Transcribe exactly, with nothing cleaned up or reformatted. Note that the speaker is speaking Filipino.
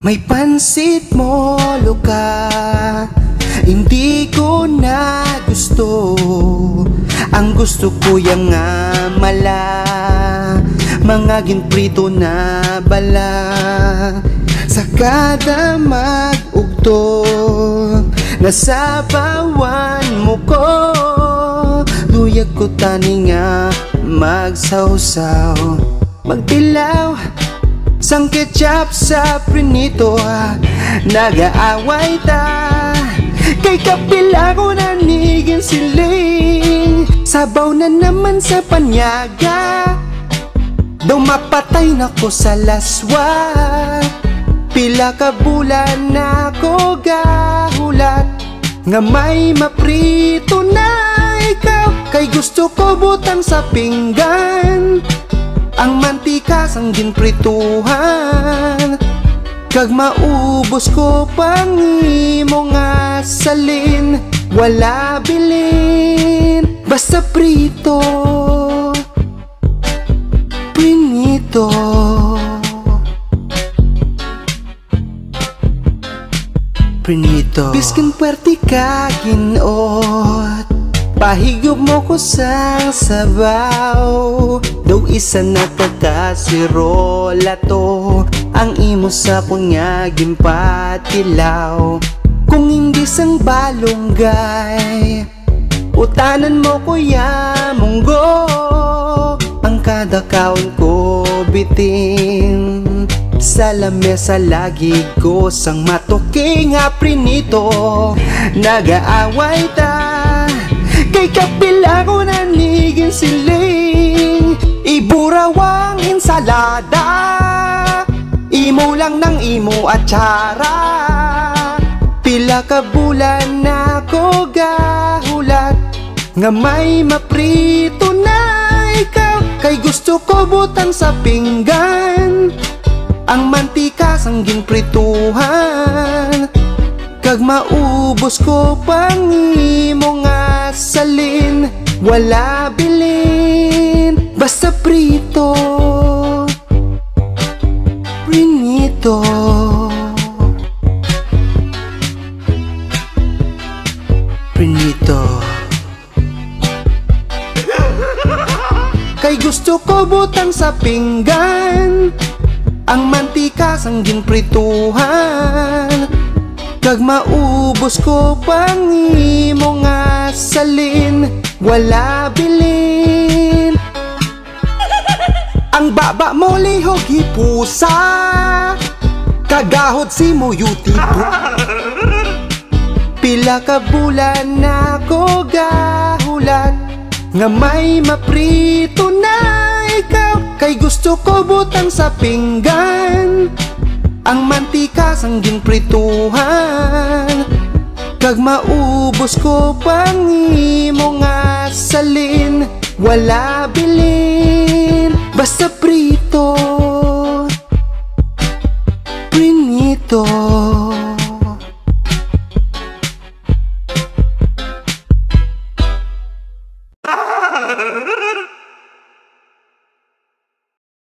May pansit molo ka, hindi ko na gusto. Ang gusto ko yung nga mala, mga ginprito na bala. Sa kada mag-ugto, nasabawan mo ko. Luyag ko tani nga magsawsaw, magdilaw sang ketchup sa Prinito. Nag-aaway ta, kay kapila ko nanigin siling. Sabaw na naman sa panyaga, daw mapatay na ko sa laswa. Pila ka bulan na ko gahulat, nga may maprito na ikaw. Kay gusto ko butang sa pinggan ang mantika sang ginprituhan. Kag maubos ko pang imo nga salin, wala bilin, basta prito, Prinito. Prinito. Biskin puwerti ka ginot, pahigop mo ko sang sabaw. Daw isa na taga-sirola to, ang imo sa kunya gimpatilaw. Kung hindi sang balonggay, utanan mo kuya munggo. Ang kada kaon ko bitin, sa lamesa lagi ko sang matuki nga Prinito. Nag-aaway ta, kay kapila ko nanigin siling. Iburawang insalada, imo lang ng imo atsara. Pila ka bulan na ko gahulat, nga may maprito na ikaw. Kay gusto ko butang sa pinggan ang mantika sang ginprituhan. Kag maubos ko pang imo nga salin, wala bilin, basta prito, Prinito. Prinito. Kay gusto ko butang sa pinggan ang mantika sang ginprituhan. Kag maubos ko pang imo nga salin, wala bilin. Ang baba mo lihog hipusa, kagahod si mo yutipo. Pila ka bulan na ko gahulat, nga may maprito na ikaw. Kay gusto ko butang sa pinggan ang mantika sang ginprituhan. Kag maubos ko pang imo nga salin, wala bilin, basta prito, Prinito.